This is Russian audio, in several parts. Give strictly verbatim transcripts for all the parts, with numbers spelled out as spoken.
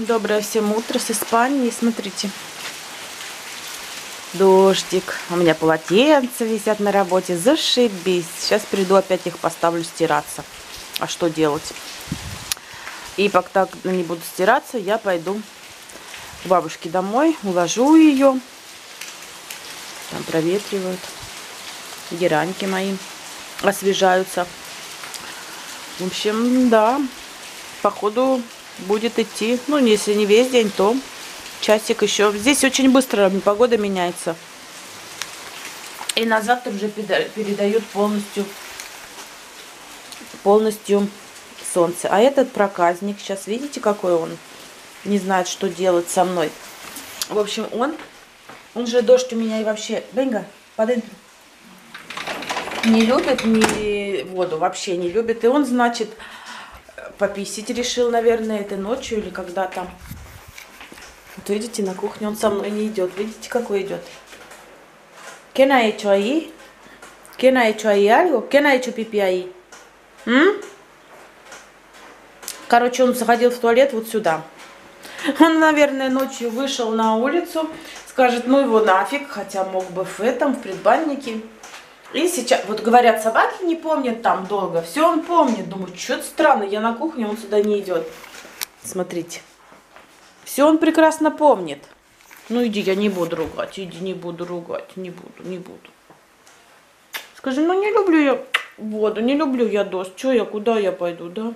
Доброе всем утро с Испании. Смотрите, дождик. У меня полотенца висят на работе. Зашибись. Сейчас приду, опять их поставлю стираться. А что делать? И пока они будут стираться, я пойду к бабушке домой, уложу ее. Там проветривают. Гераньки мои освежаются. В общем, да, походу будет идти. Ну, если не весь день, то часик еще. Здесь очень быстро погода меняется. И на завтра уже передают полностью, полностью солнце. А этот проказник, сейчас видите, какой он? Не знает, что делать со мной. В общем, он, он же дождь у меня и вообще, Бенга, подентро, не любит ни воду, вообще не любит. И он, значит, пописить решил, наверное, этой ночью или когда там. Вот видите, на кухне он со мной не идет. Видите, какой идет? ¿Quién ha hecho ahí? ¿Quién ha hecho ahí algo? ¿Quién ha hecho pipí ahí? М? Короче, он заходил в туалет вот сюда. Он, наверное, ночью вышел на улицу, скажет, ну его нафиг, хотя мог бы в этом, в предбаннике. И сейчас, вот говорят, собаки не помнят там долго. Все он помнит. Думаю, что-то странно, я на кухне, он сюда не идет. Смотрите. Все он прекрасно помнит. Ну иди, я не буду ругать, иди, не буду ругать, не буду, не буду. Скажи, ну не люблю я воду, не люблю я дождь. Что я, куда я пойду, да?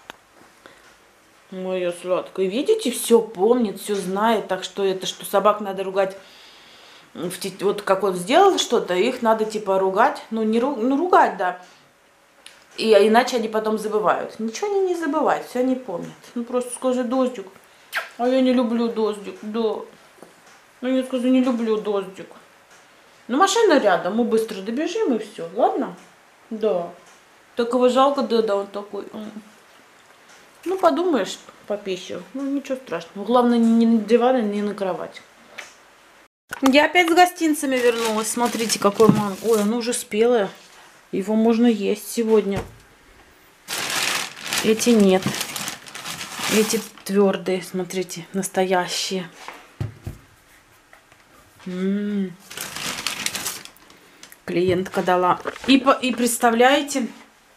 Моя сладкая. Видите, все помнит, все знает. Так что это, что собак надо ругать. Вот как он сделал что-то, их надо типа ругать. Ну, не ру, ну, ругать, да. И иначе они потом забывают. Ничего они не забывают, все они помнят. Ну, просто скажи, дождик. А я не люблю дождик, да. Ну, я скажу, не люблю дождик. Ну, машина рядом, мы быстро добежим и все, ладно? Да. Так его жалко, да, да, он такой. Ну, подумаешь, по пище. Ну, ничего страшного. Главное, не на диване, не на кровать. Я опять с гостинцами вернулась. Смотрите, какой манго. Ой, оно уже спелое. Его можно есть сегодня. Эти нет. Эти твердые, смотрите, настоящие. М-м-м. Клиентка дала. И, по, и представляете,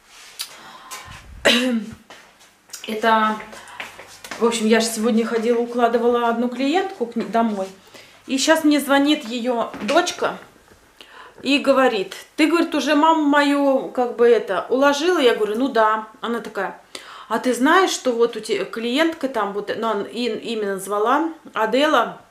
это, в общем, я же сегодня ходила, укладывала одну клиентку домой. И сейчас мне звонит ее дочка и говорит, ты, говорит, уже маму мою, как бы это, уложила? Я говорю, ну да. Она такая, а ты знаешь, что вот у тебя клиентка там, вот, ну, имя назвала, Адела,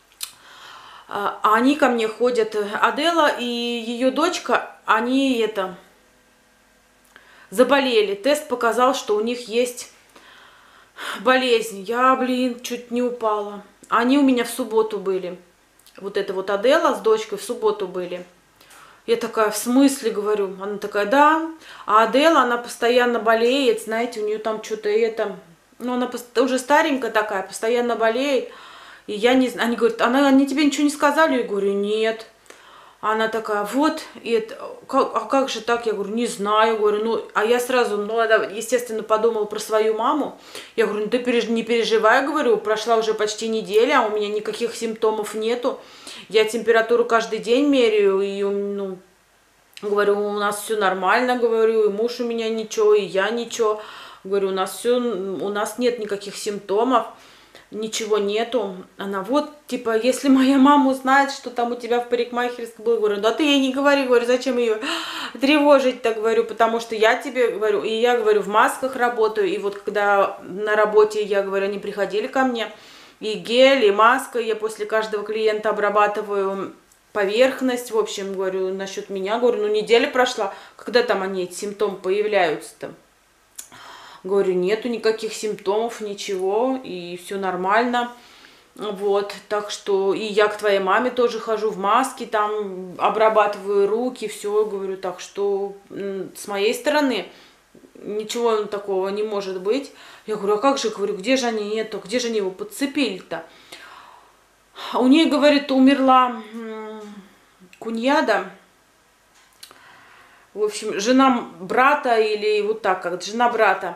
а они ко мне ходят, Адела и ее дочка, они это, заболели. Тест показал, что у них есть болезнь. Я, блин, чуть не упала. Они у меня в субботу были. Вот это вот Адела с дочкой в субботу были. Я такая, в смысле, говорю? Она такая, да. А Адела, она постоянно болеет, знаете, у нее там что-то это... Ну, она уже старенькая такая, постоянно болеет. И я не знаю, они говорят, она, они тебе ничего не сказали? Я говорю, нет. Она такая, вот, и это, как, а как же так? Я говорю, не знаю, говорю, ну, а я сразу, ну, естественно, подумала про свою маму. Я говорю, ну, ты переж... не переживай, говорю, прошла уже почти неделя, а у меня никаких симптомов нету. Я температуру каждый день меряю, и, ну, говорю, у нас все нормально, говорю, и муж у меня ничего, и я ничего. Говорю, у нас все, у нас нет никаких симптомов. Ничего нету. Она вот, типа, если моя мама узнает, что там у тебя в парикмахерской было, говорю, да ты ей не говори, говорю, зачем ее тревожить-то, говорю, потому что я тебе говорю, и я, говорю, в масках работаю, и вот когда на работе, я говорю, они приходили ко мне, и гель, и маска, я после каждого клиента обрабатываю поверхность, в общем, говорю, насчет меня, говорю, ну неделя прошла, когда там они, эти симптомы появляются-то? Говорю, нету никаких симптомов, ничего, и все нормально. Вот, так что и я к твоей маме тоже хожу в маске, там обрабатываю руки, все, говорю, так что с моей стороны ничего такого не может быть. Я говорю, а как же, говорю, где же они нету, где же они его подцепили-то? У нее, говорит, умерла куньяда. В общем, жена брата или вот так, как жена брата.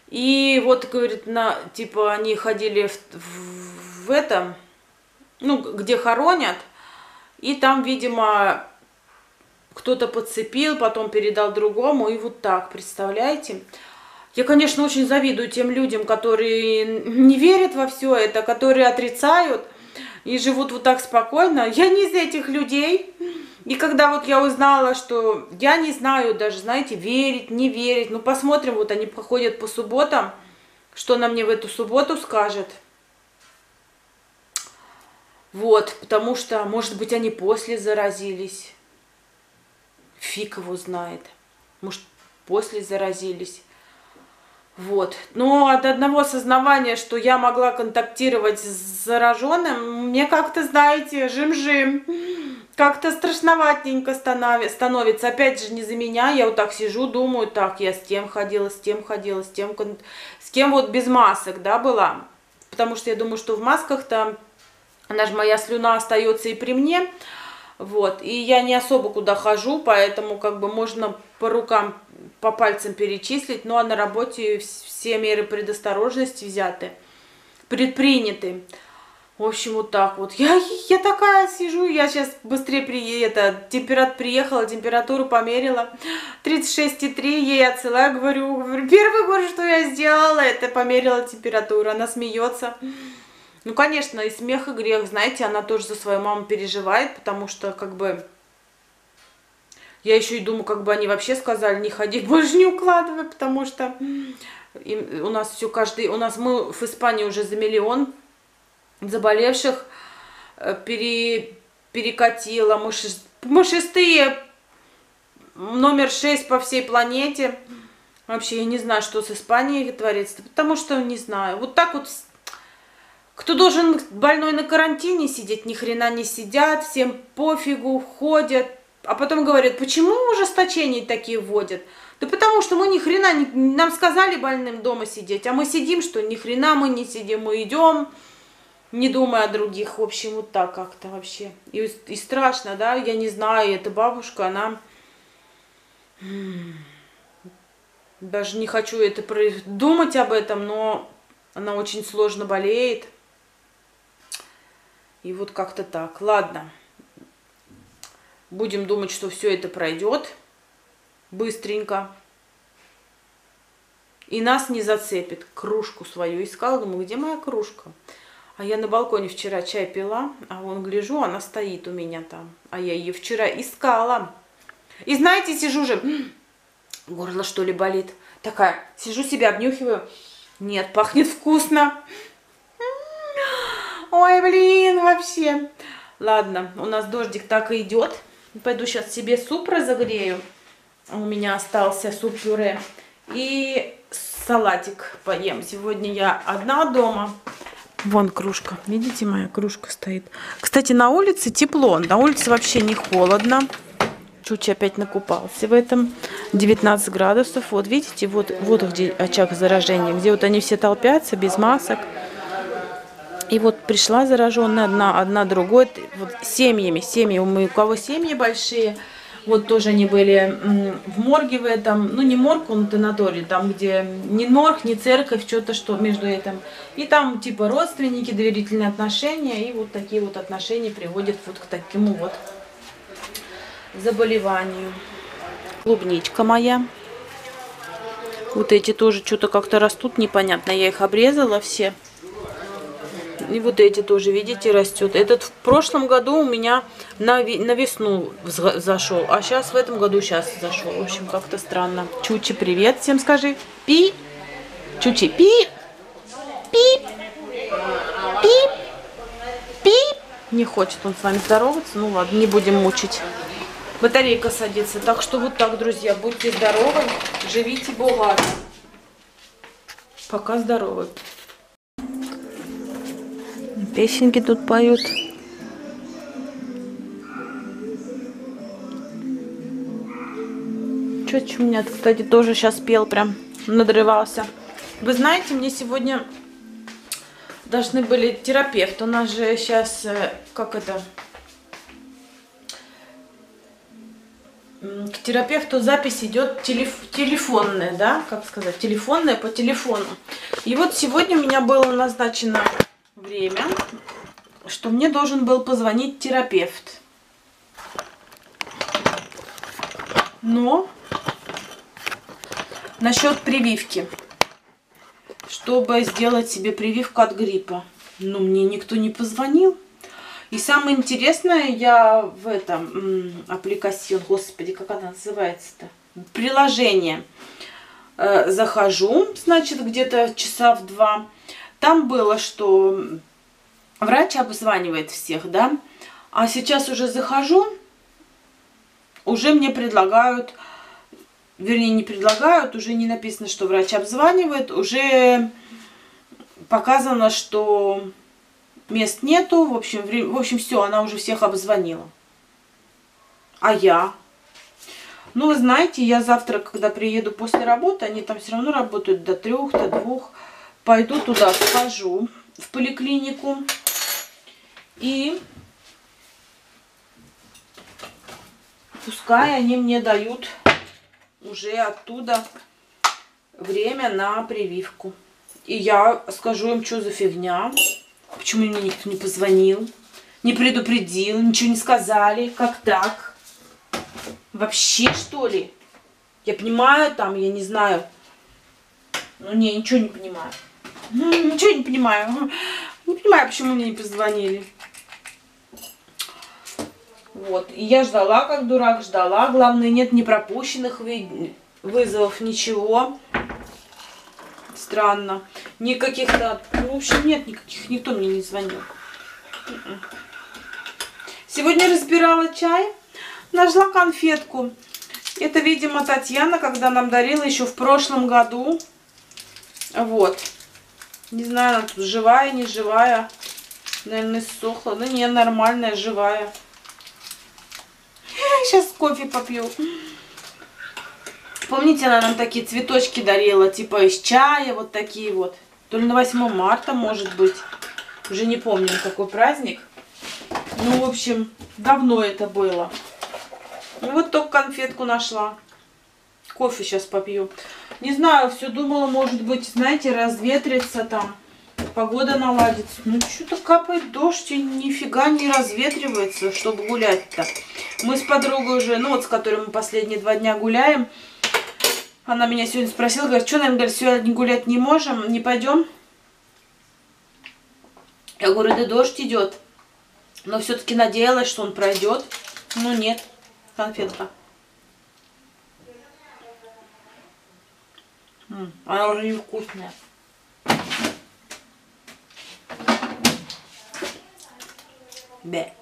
И вот, говорит, на, типа, они ходили в, в, в этом, ну, где хоронят, и там, видимо, кто-то подцепил, потом передал другому, и вот так, представляете? Я, конечно, очень завидую тем людям, которые не верят во все это, которые отрицают и живут вот так спокойно. Я не из этих людей. И когда вот я узнала, что я не знаю даже, знаете, верить, не верить, ну посмотрим, вот они походят по субботам, что она мне в эту субботу скажет. Вот, потому что, может быть, они после заразились. Фиг его знает. Может, после заразились. Вот. Но от одного осознавания, что я могла контактировать с зараженным, мне как-то, знаете, жим-жим. Как-то страшноватенько становится. Опять же, не за меня. Я вот так сижу, думаю, так, я с тем ходила, с тем ходила, с тем, с кем вот без масок, да, была. Потому что я думаю, что в масках-то, она же, моя слюна остается и при мне. Вот. И я не особо куда хожу, поэтому как бы можно по рукам, по пальцам перечислить. Ну, а на работе все меры предосторожности взяты, предприняты. В общем, вот так вот. Я, я такая сижу, я сейчас быстрее при, это, температура приехала, температуру померила. тридцать шесть и три, ей отсылаю, говорю, говорю, первый год, что я сделала, это померила температуру. Она смеется. Ну, конечно, и смех, и грех, знаете, она тоже за свою маму переживает, потому что, как бы, я еще и думаю, как бы они вообще сказали, не ходи, больше не укладывай, потому что им, у нас все каждый, у нас мы в Испании уже за миллион заболевших пере, перекатило. Мы, шест, мы шестые, номер шесть по всей планете. Вообще, я не знаю, что с Испанией творится, потому что, не знаю, вот так вот, кто должен больной на карантине сидеть, ни хрена не сидят, всем пофигу, ходят, а потом говорят, почему ужесточения такие вводят? Да потому что мы ни хрена, не, нам сказали больным дома сидеть, а мы сидим, что ни хрена мы не сидим, мы идем, не думая о других. В общем, вот так как-то вообще. И, и страшно, да, я не знаю, эта бабушка, она... Даже не хочу это думать об этом, но она очень сложно болеет. И вот как-то так. Ладно. Будем думать, что все это пройдет быстренько. И нас не зацепит. Кружку свою искала. Думаю, где моя кружка? А я на балконе вчера чай пила, а вон гляжу, она стоит у меня там. А я ее вчера искала. И знаете, сижу же, горло что ли болит. Такая, сижу себя обнюхиваю. Нет, пахнет вкусно. Ой, блин, вообще. Ладно, у нас дождик так и идет. Пойду сейчас себе суп разогрею. У меня остался суп-пюре. И салатик поем. Сегодня я одна дома. Вон кружка. Видите, моя кружка стоит. Кстати, на улице тепло. На улице вообще не холодно. Чучи опять накупался в этом. девятнадцать градусов. Вот видите, вот, вот где очаг заражения. Где вот они все толпятся без масок. И вот пришла зараженная одна, одна другой. Вот семьями. Семьи. Мы, у кого семьи большие. Вот тоже они были в морге в этом, ну не морг, он танаторий, там где ни морг, ни церковь, что-то что между этим. И там типа родственники, доверительные отношения, и вот такие вот отношения приводят вот к такому вот заболеванию. Клубничка моя. Вот эти тоже что-то как-то растут, непонятно, я их обрезала все. И вот эти тоже, видите, растет. Этот в прошлом году у меня на, на весну зашел, а сейчас в этом году сейчас зашел. В общем, как-то странно. Чучи, привет всем скажи. Пи. Чучи, пи. Пи. Пи. Пи. Не хочет он с вами здороваться. Ну ладно, не будем мучить. Батарейка садится. Так что вот так, друзья, будьте здоровы, живите богато. Пока здоровы. Песенки тут поют. Чуть у меня, кстати, тоже сейчас пел, прям надрывался. Вы знаете, мне сегодня должны были терапевт. У нас же сейчас, как это, к терапевту запись идет телеф телефонная, да, как сказать, телефонная по телефону. И вот сегодня у меня было назначено время, что мне должен был позвонить терапевт. Но насчет прививки, чтобы сделать себе прививку от гриппа, но мне никто не позвонил. И самое интересное, я в этом аппликацион, господи, как она называется-то, приложение, э, захожу, значит, где-то часа в два. Там было, что врач обзванивает всех, да, а сейчас уже захожу, уже мне предлагают, вернее, не предлагают, уже не написано, что врач обзванивает, уже показано, что мест нету, в общем, в общем, все, она уже всех обзвонила. А я? Ну, вы знаете, я завтра, когда приеду после работы, они там все равно работают до трех, до двух, пойду туда, схожу в поликлинику и пускай они мне дают уже оттуда время на прививку. И я скажу им, что за фигня. Почему мне никто не позвонил, не предупредил, ничего не сказали, как так? Вообще, что ли? Я понимаю, там, я не знаю. Ну, не, ничего не понимаю. Ничего не понимаю. Не понимаю, почему мне не позвонили. Вот, и я ждала, как дурак, ждала. Главное, нет ни пропущенных вызовов, ничего. Странно. Никаких-то, ну, в общем, нет никаких, никто мне не звонил. Сегодня разбирала чай, нашла конфетку. Это, видимо, Татьяна, когда нам дарила еще в прошлом году. Вот. Не знаю, она тут живая, не живая. Наверное, иссохла. Да не, нормальная, живая. Сейчас кофе попью. Помните, она нам такие цветочки дарила, типа из чая, вот такие вот. То ли на восьмое марта, может быть. Уже не помню, какой праздник. Ну, в общем, давно это было. Ну, вот только конфетку нашла. Кофе сейчас попью. Не знаю, все думала, может быть, знаете, разветрится там. Погода наладится. Ну, что-то капает дождь и нифига не разветривается, чтобы гулять-то. Мы с подругой уже, ну вот с которой мы последние два дня гуляем. Она меня сегодня спросила, говорит, что, наверное, говорит, сегодня гулять не можем, не пойдем. Я говорю, да дождь идет. Но все-таки надеялась, что он пройдет. Но нет, конфетка. М-м, она уже невкусная. Бе.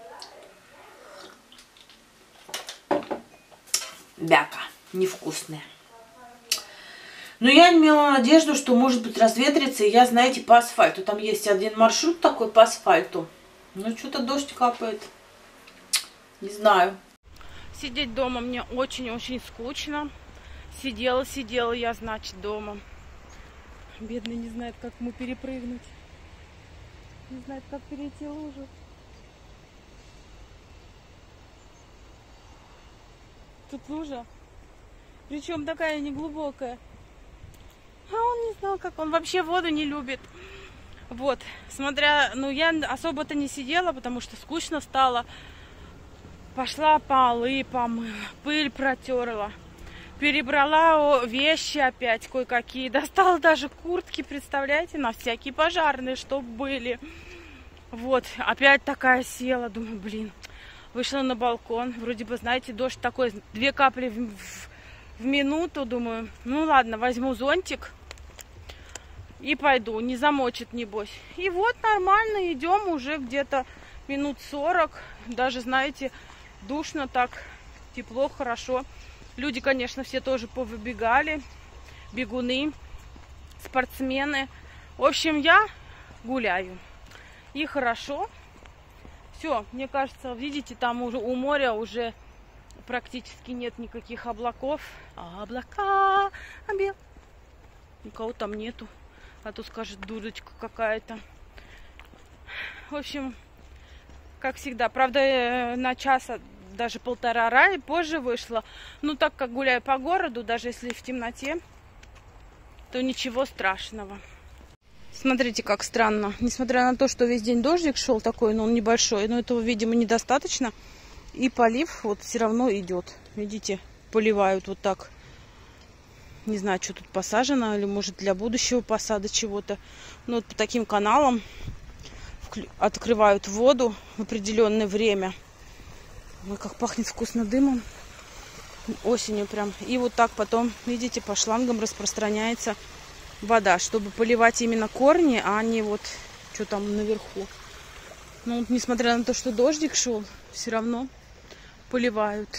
Бяка. Невкусная. Но я имела надежду, что, может быть, разветрится, и я, знаете, по асфальту. Там есть один маршрут такой по асфальту. Но что-то дождь капает. Не знаю. Сидеть дома мне очень-очень скучно. Сидела, сидела я, значит, дома. Бедный не знает, как ему перепрыгнуть. Не знает, как перейти лужу. Тут лужа. Причем такая неглубокая. А он не знал, как он вообще воду не любит. Вот, смотря, ну я особо-то не сидела, потому что скучно стало. Пошла полы помыла, пыль протерла, перебрала вещи опять кое-какие. Достала даже куртки, представляете, на всякие пожарные, чтобы были. Вот, опять такая села, думаю, блин. Вышла на балкон, вроде бы, знаете, дождь такой, две капли в, в, в минуту, думаю, ну ладно, возьму зонтик и пойду, не замочит, небось. И вот нормально, идем уже где-то минут сорок, даже, знаете, душно так, тепло, хорошо. Люди, конечно, все тоже повыбегали, бегуны, спортсмены. В общем, я гуляю, и хорошо. Все, мне кажется, видите, там уже у моря уже практически нет никаких облаков. А облака, обел. Никого там нету. А то скажет, дурочка какая-то. В общем, как всегда. Правда, на час даже полтора раза позже вышла. Ну, так как гуляю по городу, даже если в темноте, то ничего страшного. Смотрите, как странно. Несмотря на то, что весь день дождик шел такой, но он небольшой, но этого, видимо, недостаточно. И полив вот все равно идет. Видите, поливают вот так. Не знаю, что тут посажено, или может для будущего посада чего-то. Но вот по таким каналам открывают воду в определенное время. Ой, как пахнет вкусно дымом. Осенью прям. И вот так потом, видите, по шлангам распространяется вода, чтобы поливать именно корни, а не вот что там наверху. Ну, вот, несмотря на то, что дождик шел, все равно поливают.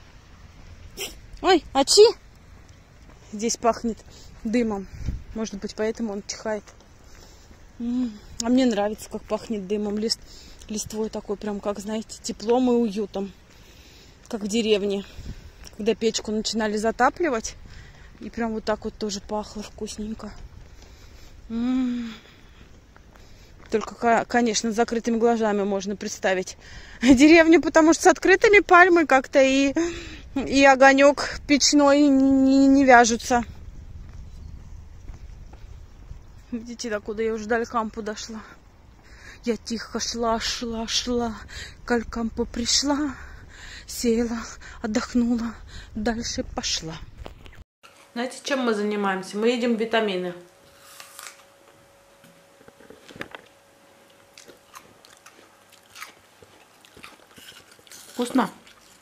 Ой, а чи? Здесь пахнет дымом. Может быть, поэтому он чихает. А мне нравится, как пахнет дымом. Лист, листвой такой, прям, как, знаете, теплом и уютом. Как в деревне. Когда печку начинали затапливать. И прям вот так вот тоже пахло вкусненько. М-м-м. Только, конечно, с закрытыми глазами можно представить деревню, потому что с открытыми пальмой как-то и, и огонек печной не, не вяжутся. Видите, докуда я уже до Алькампо дошла. Я тихо шла, шла, шла, к Алькампо пришла, села, отдохнула, дальше пошла. Знаете, чем мы занимаемся? Мы едим витамины. Вкусно?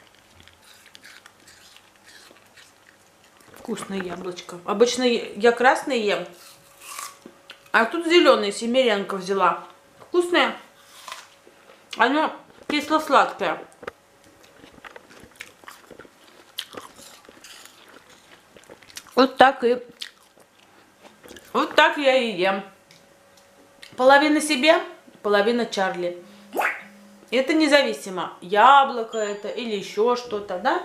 Вкусное яблочко. Обычно я красный ем, а тут зеленый, Семеренко взяла. Вкусное. Оно кисло-сладкое. Вот так и вот так я и ем. Половина себе, половина Чарли. Это независимо, яблоко это или еще что-то, да?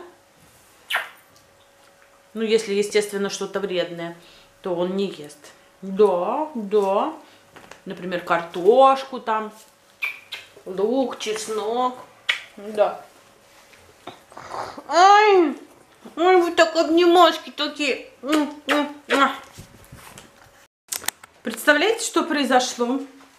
Ну, если, естественно, что-то вредное, то он не ест. Да, да. Например, картошку там, лук, чеснок. Да. Ай, ой, вы так обнимашки такие. Представляете, что произошло?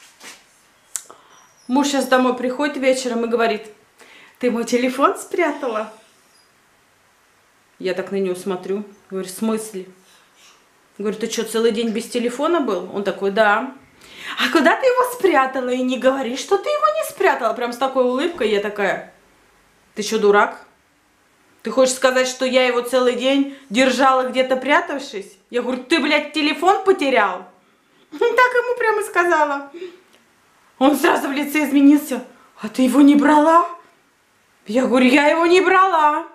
Муж сейчас домой приходит вечером и говорит: ты мой телефон спрятала? Я так на него смотрю. Говорю: в смысле? Говорю: ты что, целый день без телефона был? Он такой: да. А куда ты его спрятала? И не говори, что ты его не спрятала. Прям с такой улыбкой. Я такая: ты что, дурак? Ты хочешь сказать, что я его целый день держала где-то прятавшись? Я говорю: ты, блядь, телефон потерял? Так ему прямо сказала. Он сразу в лице изменился. А ты его не брала? Я говорю: я его не брала.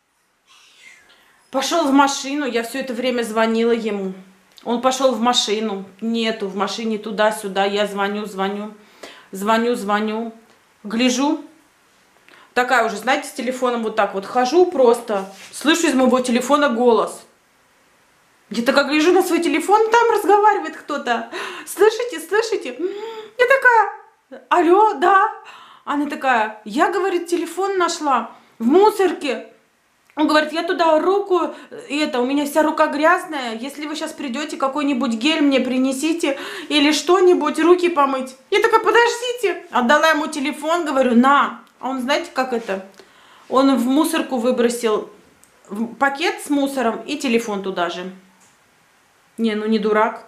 Пошел в машину, я все это время звонила ему. Он пошел в машину, нету, в машине туда-сюда, я звоню, звоню, звоню, звоню, гляжу. Такая уже, знаете, с телефоном вот так вот хожу просто, слышу из моего телефона голос. Я такая гляжу на свой телефон, там разговаривает кто-то. Слышите, слышите? Я такая: алло, да. Она такая: я, говорит, телефон нашла в мусорке. Он говорит: я туда руку, и это, у меня вся рука грязная. Если вы сейчас придете, какой-нибудь гель мне принесите или что-нибудь, руки помыть. Я такая: подождите. Отдала ему телефон, говорю: на. А он, знаете, как это? Он в мусорку выбросил пакет с мусором и телефон туда же. Не, ну не дурак.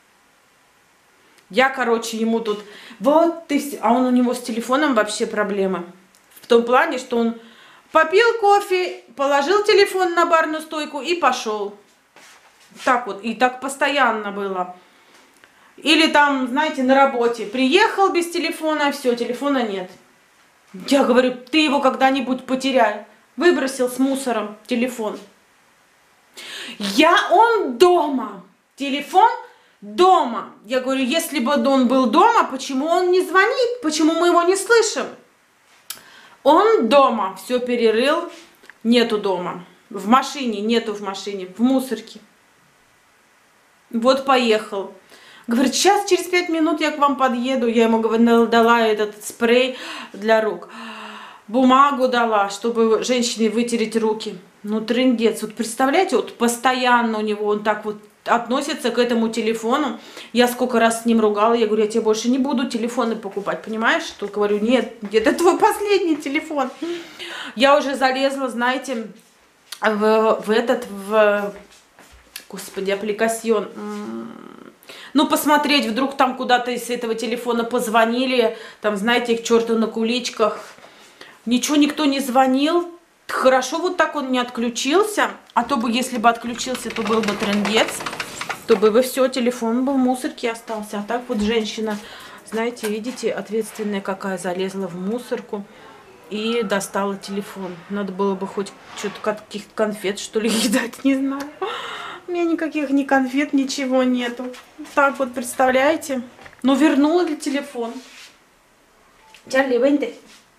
Я, короче, ему тут... Вот ты... А он, у него с телефоном вообще проблемы. В том плане, что он попил кофе, положил телефон на барную стойку и пошел. Так вот. И так постоянно было. Или там, знаете, на работе. Приехал без телефона, все, телефона нет. Я говорю: ты его когда-нибудь потеряй. Выбросил с мусором телефон. Я... Он дома. Телефон дома. Я говорю: если бы он был дома, почему он не звонит? Почему мы его не слышим? Он дома. Все перерыл. Нету дома. В машине. Нету в машине. В мусорке. Вот поехал. Говорит: сейчас, через пять минут я к вам подъеду. Я ему, говорю, дала этот спрей для рук. бумагу дала, чтобы женщине вытереть руки. Ну, трындец. Вот представляете, вот постоянно у него он так вот относится к этому телефону. Я сколько раз с ним ругала, я говорю, я тебе больше не буду телефоны покупать, понимаешь? Тут говорю, нет, это твой последний телефон. Я уже залезла, знаете, в, в этот, в, господи, аппликацион. Ну, посмотреть, вдруг там куда-то из этого телефона позвонили, там, знаете, к черту на куличках. Ничего никто не звонил. Хорошо вот так он не отключился, а то бы, если бы отключился, то был бы трындец, то бы бы все, телефон был в мусорке остался. А так вот женщина, знаете, видите, ответственная какая, залезла в мусорку и достала телефон. Надо было бы хоть что-то, каких-то конфет, что ли, дать, не знаю. У меня никаких ни конфет, ничего нету. Так вот, представляете? Ну, вернула ли телефон? Чарли, вынь.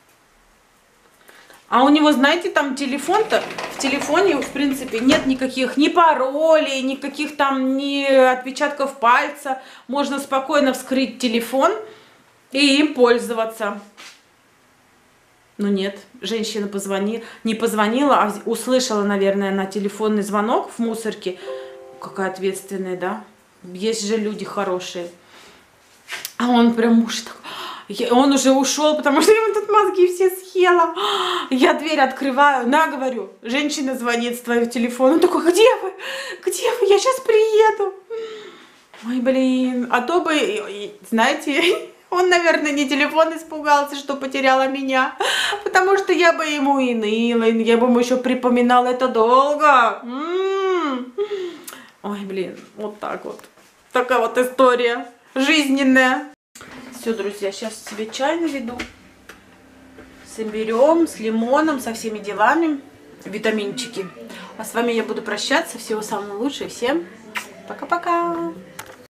А у него, знаете, там телефон-то, в телефоне, в принципе, нет никаких ни паролей, никаких там ни отпечатков пальца. Можно спокойно вскрыть телефон и им пользоваться. Но нет, женщина позвонила, не позвонила, а услышала, наверное, на телефонный звонок в мусорке. Какая ответственная, да? Есть же люди хорошие. А он прям муж такой... Он уже ушел, потому что ему тут мозги все съела. Я дверь открываю, на, говорю, женщина звонит с твоего телефона. Он такой, где вы? Где вы? Я сейчас приеду. Ой, блин. А то бы, знаете, он, наверное, не телефон испугался, что потеряла меня. Потому что я бы ему и ныла, я бы ему еще припоминала это долго. М-м-м. Ой, блин, вот так вот. Такая вот история жизненная. Все, друзья, сейчас себе чай наведу. Соберем с лимоном, со всеми делами. Витаминчики. А с вами я буду прощаться. Всего самого лучшего. Всем пока-пока.